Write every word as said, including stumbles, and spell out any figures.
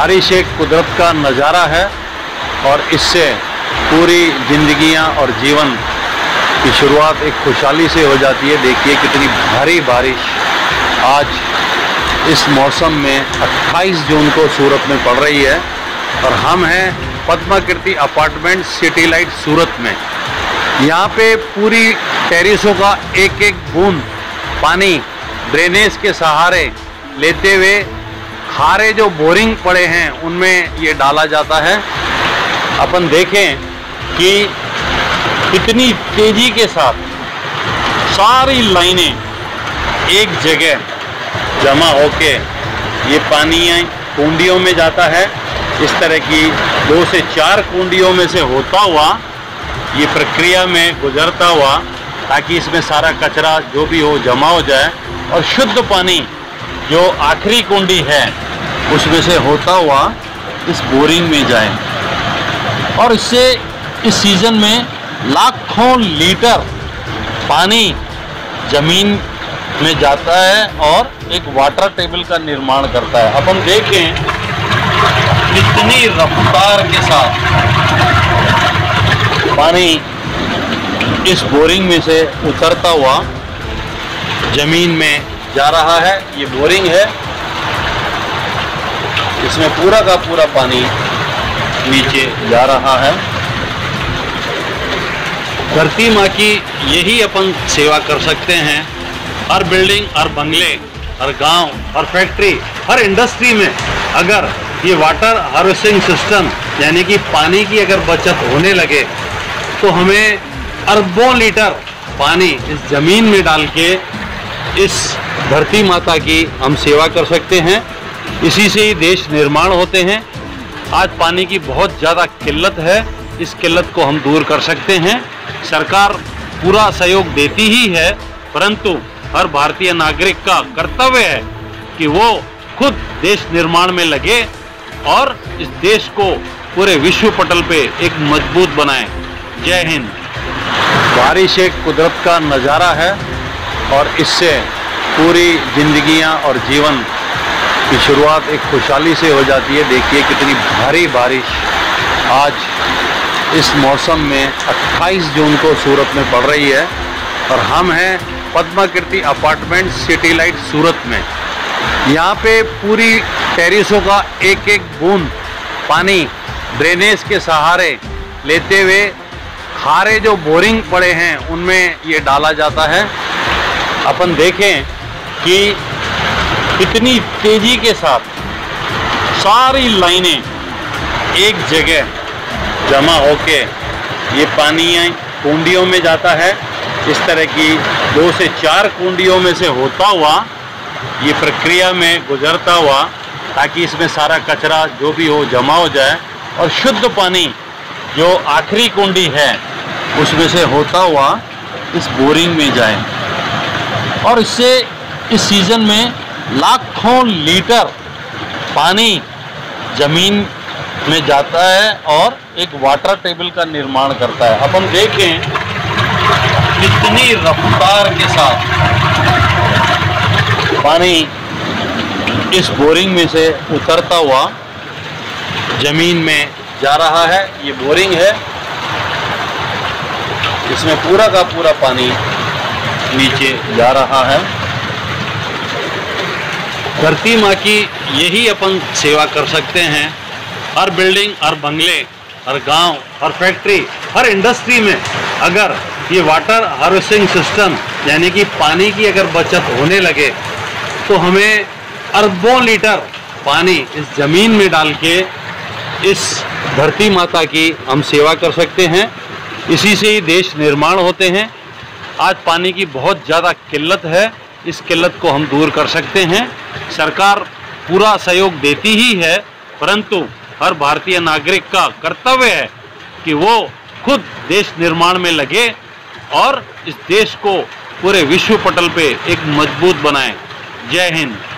बारिश एक कुदरत का नज़ारा है और इससे पूरी जिंदगियां और जीवन की शुरुआत एक खुशहाली से हो जाती है। देखिए कितनी भारी बारिश आज इस मौसम में अट्ठाईस जून को सूरत में पड़ रही है और हम हैं Padmakriti apartment city light Surat में। यहाँ पे पूरी टेरिसों का एक एक बूंद पानी ड्रेनेज के सहारे लेते हुए खारे जो बोरिंग पड़े हैं उनमें ये डाला जाता है। अपन देखें कि कितनी तेजी के साथ सारी लाइनें एक जगह जमा होके ये पानी कुंडियों में जाता है। इस तरह की दो से चार कुंडियों में से होता हुआ ये प्रक्रिया में गुजरता हुआ ताकि इसमें सारा कचरा जो भी हो जमा हो जाए और शुद्ध पानी जो आखिरी कुंडी है उसमें से होता हुआ इस बोरिंग में जाए। और इससे इस सीज़न में लाखों लीटर पानी ज़मीन में जाता है और एक वाटर टेबल का निर्माण करता है। अपन देखें कितनी रफ्तार के साथ पानी इस बोरिंग में से उतरता हुआ ज़मीन में जा रहा है। ये बोरिंग है, इसमें पूरा का पूरा पानी नीचे जा रहा है। धरती माँ की यही अपन सेवा कर सकते हैं। हर बिल्डिंग, हर बंगले, हर गांव, हर फैक्ट्री, हर इंडस्ट्री में अगर ये वाटर हार्वेस्टिंग सिस्टम यानी कि पानी की अगर बचत होने लगे तो हमें अरबों लीटर पानी इस ज़मीन में डाल के इस धरती माता की हम सेवा कर सकते हैं। इसी से ही देश निर्माण होते हैं। आज पानी की बहुत ज़्यादा किल्लत है, इस किल्लत को हम दूर कर सकते हैं। सरकार पूरा सहयोग देती ही है, परंतु हर भारतीय नागरिक का कर्तव्य है कि वो खुद देश निर्माण में लगे और इस देश को पूरे विश्व पटल पे एक मजबूत बनाए। जय हिंद। बारिश एक कुदरत का नज़ारा है और इससे पूरी जिंदगियां और जीवन की शुरुआत एक खुशहाली से हो जाती है। देखिए कितनी भारी बारिश आज इस मौसम में अट्ठाईस जून को सूरत में पड़ रही है और हम हैं Padmakriti apartment city light Surat में। यहाँ पे पूरी टेरिसों का एक एक बूंद पानी ड्रेनेज के सहारे लेते हुए खारे जो बोरिंग पड़े हैं उनमें ये डाला जाता है। अपन देखें कि कितनी तेजी के साथ सारी लाइनें एक जगह जमा होके ये पानी कुंडियों में जाता है। इस तरह की दो से चार कुंडियों में से होता हुआ ये प्रक्रिया में गुजरता हुआ ताकि इसमें सारा कचरा जो भी हो जमा हो जाए और शुद्ध पानी जो आखिरी कुंडी है उसमें से होता हुआ इस बोरिंग में जाए। और इससे इस सीज़न में लाखों लीटर पानी ज़मीन में जाता है और एक वाटर टेबल का निर्माण करता है। अपन देखें कितनी रफ्तार के साथ पानी इस बोरिंग में से उतरता हुआ ज़मीन में जा रहा है। ये बोरिंग है, इसमें पूरा का पूरा पानी नीचे जा रहा है। धरती माँ की यही अपन सेवा कर सकते हैं। हर बिल्डिंग, हर बंगले, हर गांव, हर फैक्ट्री, हर इंडस्ट्री में अगर ये वाटर हार्वेस्टिंग सिस्टम यानी कि पानी की अगर बचत होने लगे तो हमें अरबों लीटर पानी इस ज़मीन में डाल के इस धरती माता की हम सेवा कर सकते हैं। इसी से ही देश निर्माण होते हैं। आज पानी की बहुत ज़्यादा किल्लत है, इस किल्लत को हम दूर कर सकते हैं। सरकार पूरा सहयोग देती ही है, परंतु हर भारतीय नागरिक का कर्तव्य है कि वो खुद देश निर्माण में लगे और इस देश को पूरे विश्व पटल पे एक मजबूत बनाए। जय हिंद।